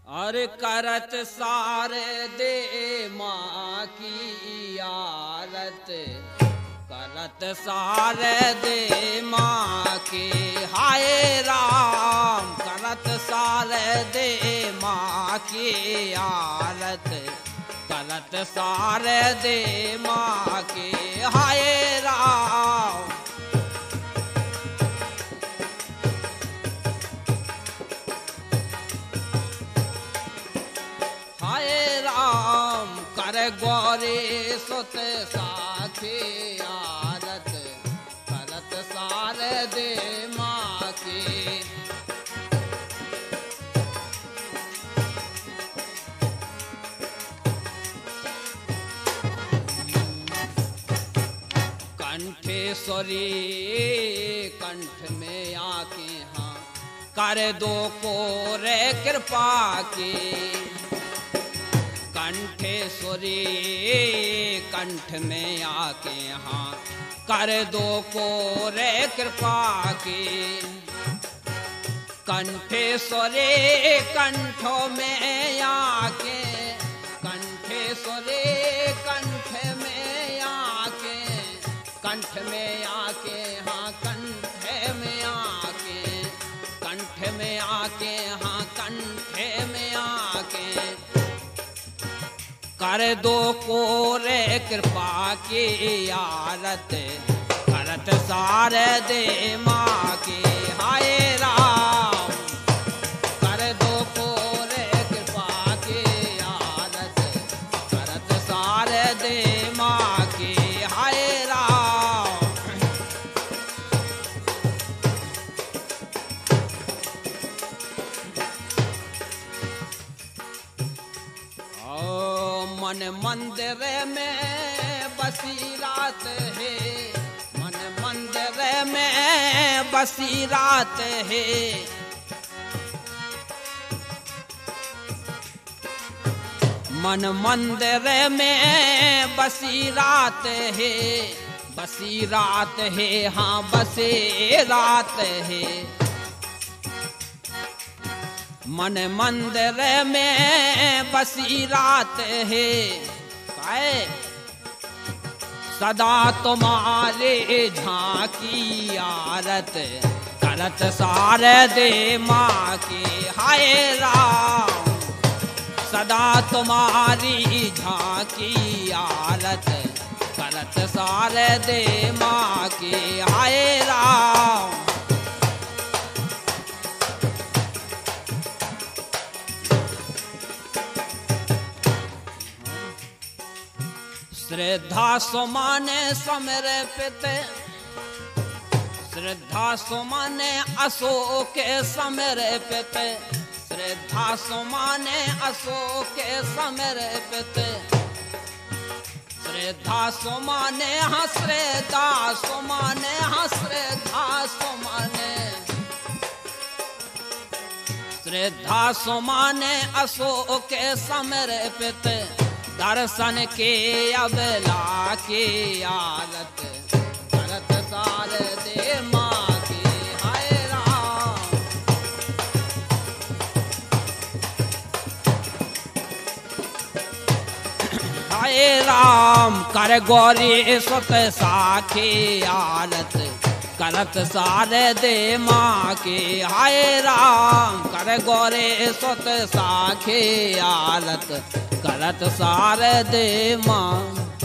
अरे करत सारे दे माँ की आरत, करत सारे दे माँ की हाय राम, करत सारे दे माँ की आरत, करत सारे दे माँ की हाय राम। हाय राम कर गौरी सुत साखी आरत, करत सारे दे माँ की। कंठेश्वरी कंठ में आके हाँ कर दो कोरे कृपा की। कंठेश्वरी कंठ में आके हाँ कर दो कोरे कृपा की। कंठेश्वरी कंठों में आके, कंठेश्वरी कंठ में आके, कंठ में आके हाँ कंठ में आके, कंठ में आके हाँ कंठ में आके कर दो कोरे कृपा की आरत, करत सारे दे माँ की हाय राम। कर दो कोरे कृपा की आरत, करत सारे दे माँ की हाय राम। मन मंदिर में बसी रात है, मन मंदिर में बसी रात है। मन मंदिर में बसी रात है, बसी रात है हाँ बसे रात है। मन मंदिर में बसी रात है, काहे सदा तुम्हारे झांकी आरत, करत सारे दे माँ की हाय राम। सदा तुम्हारी झांकी आरत, करत सारे दे माँ की हाय राम। श्रद्धा सुमाने समर्पित, श्रद्धा सुमाने अशोक समर्पित, श्रद्धा सुमाने अशोक समर्पित, श्रद्धा सुमाने हाँ श्रद्धा सुमाने हाँ श्रद्धा सुमाने, श्रद्धा सुमाने अशोक समर्पित। दर्शन के अबला की आरत, करत सारे दे माँ की हाय राम। हाय राम कर गौरी सुत साखी आरत, करत सारे दे माँ की हाय राम। कर गौरी सुत साखी आरत, करत सारे दे माँ।